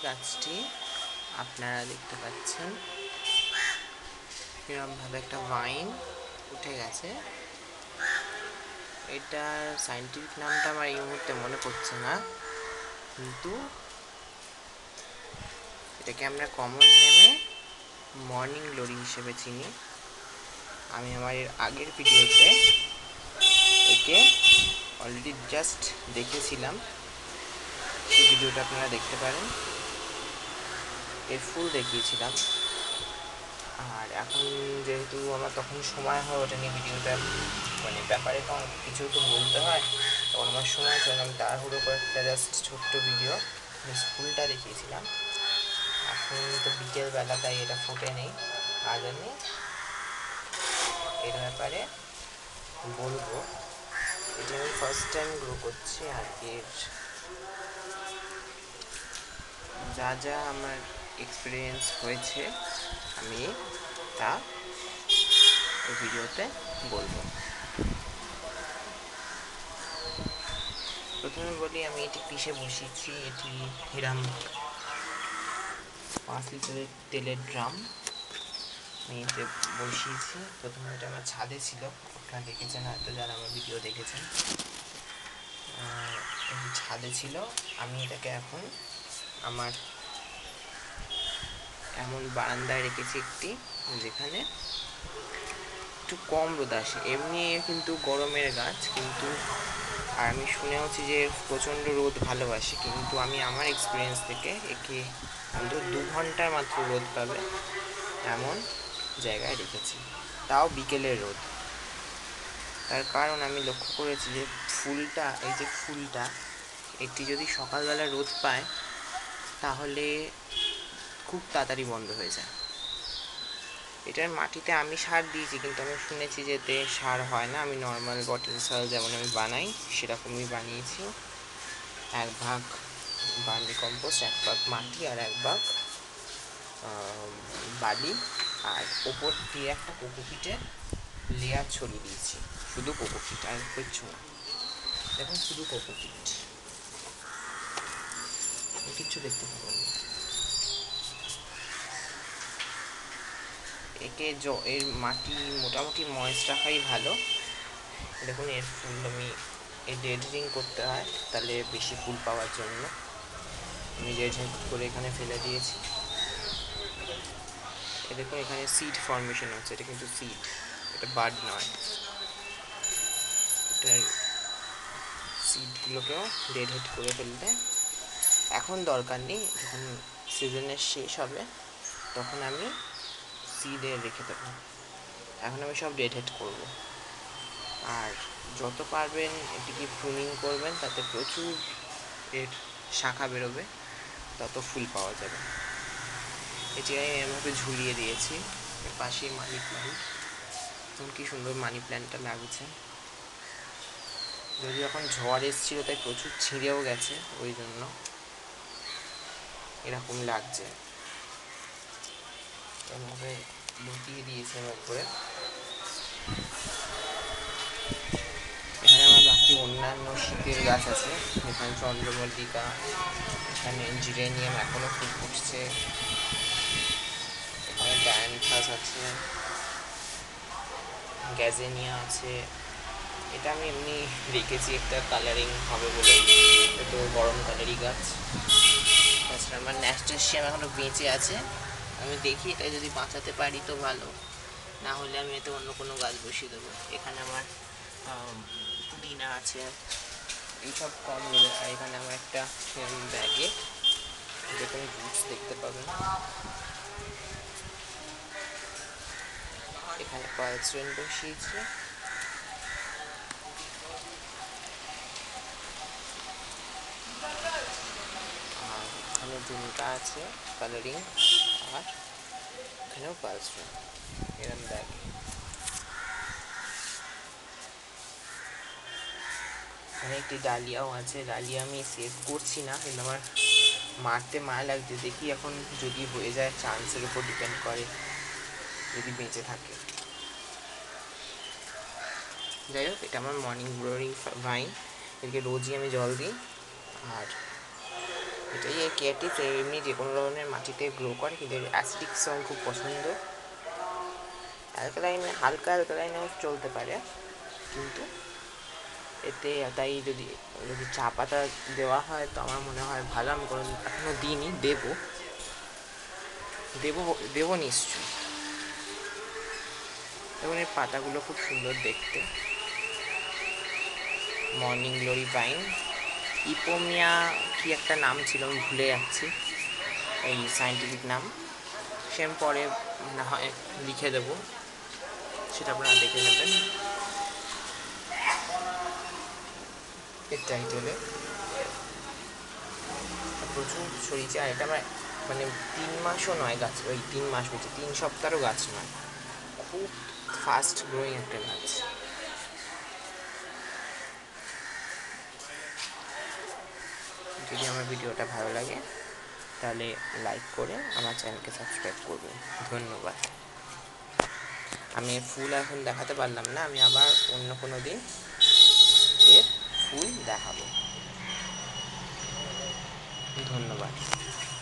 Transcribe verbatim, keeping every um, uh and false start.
গাছটি আপনারা দেখতে পাচ্ছেন এরকমভাবে একটা ভাইন উঠে গেছে। এটার সায়েন্টিফিক নামটা আমার এই মুহূর্তে মনে পড়ছে না, কিন্তু এটাকে আমরা কমন নেমে মর্নিং গ্লোরি হিসেবে চিনি। আমি আমার এর আগের ভিডিওতে একে অলরেডি জাস্ট দেখেছিলাম, সেই ভিডিওটা আপনারা দেখতে পারেন, এর ফুল দেখিয়েছিলাম। আর এখন যেহেতু আমার তখন সময় হয় ওটা নিয়ে ভিডিওটা মানে ব্যাপারে তো অনেক কিছু তো বলতে হয়, তখন আমার সময় ছিল আমি তাড়াহুড়ো করে একটা জাস্ট ছোট্ট ভিডিও ফুলটা দেখিয়েছিলাম। এখন তো বিকেলবেলা, তাই এটা ফুটে নেই। আজ আমি এর ব্যাপারে বলবো। এটা আমি ফার্স্ট টাইম গ্রো করছি, আর এর যা যা আমার এক্সপিরিয়েন্স হয়েছে আমি তা এই ভিডিওতে বলবো। প্রথমে বলি, আমি এটি কিসে বসিয়েছি। এটি হিরাম পাঁচ লিটারের তেলের ড্রাম আমি এতে বসিয়েছি। প্রথমে এটা আমার ছাদে ছিল, আপনারা দেখেছেন হয়তো যারা আমার ভিডিও দেখেছেন। এটি ছাদে ছিল। আমি এটাকে এখন আমার এমন বারান্দায় রেখেছি একটি, যেখানে একটু কম রোদ আসে। এমনি কিন্তু গরমের গাছ, কিন্তু আর আমি শুনেওছি যে প্রচণ্ড রোদ ভালোবাসে, কিন্তু আমি আমার এক্সপিরিয়েন্স থেকে একে অন্তত দু ঘন্টার মাত্র রোদ পাবে এমন জায়গায় রেখেছি, তাও বিকেলের রোদ। তার কারণ আমি লক্ষ্য করেছি যে ফুলটা, এই যে ফুলটা, একটি যদি সকালবেলা রোদ পায় তাহলে খুব তাড়াতাড়ি বন্ধ হয়ে যায়। এটার মাটিতে আমি সার দিয়েছি, কিন্তু আমি শুনেছি যে এতে সার হয় না। আমি নর্মাল পটিং সয়েল যেমন আমি বানাই সেরকমই বানিয়েছি। এক ভাগ ভার্মি কম্পোস্ট, এক ভাগ মাটি, আর এক ভাগ বালি, আর ওপর দিয়ে একটা কোকোপিটের লেয়ার ছড়িয়ে দিয়েছি। শুধু কোকোপিট, আর কিচ্ছু না। দেখুন, শুধু কোকোপিট, কিচ্ছু দেখতে পাবেন না। একে এর মাটি মোটামুটি ময়েস্ট রাখাই ভালো। দেখুন, এর ফুল আমি এই ডেডরিং করতে হয়, তাহলে বেশি ফুল পাওয়ার জন্য আমি ডেডরিং করে এখানে ফেলে দিয়েছি। এ দেখুন, এখানে সিড ফর্মেশন হচ্ছে। এটা কিন্তু সিড, এটা বার্ড নয়। এটার সিডগুলোকেও ডেড হেড করে ফেলতে এখন দরকার নেই। যখন সিজনের শেষ হবে তখন আমি সিডে রেখে দেবো। এখন আমি সব ডেড হেড করবো। আর যত পারবেন এটিকে প্রুনিং করবেন, তাতে প্রচুর এর শাখা বেরোবে, তত ফুল পাওয়া যাবে। এটি আমি এমনভাবে ঝুলিয়ে দিয়েছি। এর পাশেই মানি প্ল্যান্ট, দেখুন কি সুন্দর মানি প্ল্যান্টটা লাগছে। যদি এখন ঝড় এসেছিল তাই প্রচুর ছিঁড়েও গেছে, ওই জন্য এরকম লাগছে। এভাবে লুটিয়ে দিয়েছে আমার উপরে। এখানে আমার বাকি অন্যান্য শীতের গাছ আছে, এখানে চন্দ্রমল্লিকা, এখানে জিরেনিয়াম এখনো ফুল ফুটছে, এখানে ডায়ান্থাস আছে, গ্যাজেনিয়া আছে। এটা আমি এমনি রেখেছি একটা কালারিং হবে বলে, তো গরমকালেরই গাছ। তাছাড়া আমার ন্যাস্টাসিয়াম এখনো বেঁচে আছে। আমি দেখি এটা যদি বাঁচাতে পারি তো ভালো, না হলে আমি এতে অন্য কোনো গাছ বসিয়ে দেবো। এখানে আমার পুদিনা আছে, এইসব কম রোদে। আর এখানে আমার একটা ব্যাগে যেখানে রুটস দেখতে পাবেন, এখানে পালসরেন বসিয়েছি। আর এখানে জুমকা আছে কালারিং, আর এখানেও পালসরেন এরম ব্যাগে। এখানে একটি ডালিয়াও আছে। ডালিয়া আমি সেভ করছি না, কিন্তু আমার মারতে মায়া লাগছে। দেখি এখন যদি হয়ে যায়, চান্সের উপর ডিপেন্ড করে, যদি বেঁচে থাকে। যাই হোক, এটা আমার মর্নিং গ্লোরিং ভাইন। এদিকে রোজই আমি জল দিই। আর এটাই এই কেয়ারটিস, এমনি যে কোনো ধরনের মাটিতে গ্রো করে, কিন্তু অ্যাসিডিক সয়েল খুব পছন্দ। অ্যালকালাইনে, হালকা অ্যালকালাইনেও চলতে পারে, কিন্তু এতে তাই যদি যদি চা পাতা দেওয়া হয় তো আমার মনে হয় ভালো। আমি কোনো এখনও দিইনি, দেবো দেবো দেবো নিশ্চয়ই। এবং এর পাতাগুলো খুব সুন্দর দেখতে। মর্নিং গ্লোরি পাইন, ইপোমিয়া কি একটা নাম ছিল, আমি ভুলে যাচ্ছি এই সায়েন্টিফিক নাম, সে আমি পরে না হয় লিখে দেবো, সেটা আপনারা দেখে নেবেন এর টাইটেলে। প্রচুর ছড়িয়েছে, আর এটা আমার মানে তিন মাসও নয় গাছ, ওই তিন মাস হচ্ছে, তিন সপ্তাহও গাছ নয়, খুব ফাস্ট গ্রোয়িং একটা গাছ। যদি আমার ভিডিওটা ভালো লাগে তাহলে লাইক করে আমার চ্যানেলকে সাবস্ক্রাইব করবেন। ধন্যবাদ। আমি এর ফুল এখন দেখাতে পারলাম না, আমি আবার অন্য কোনো দিন এর ফুল দেখাবো। ধন্যবাদ।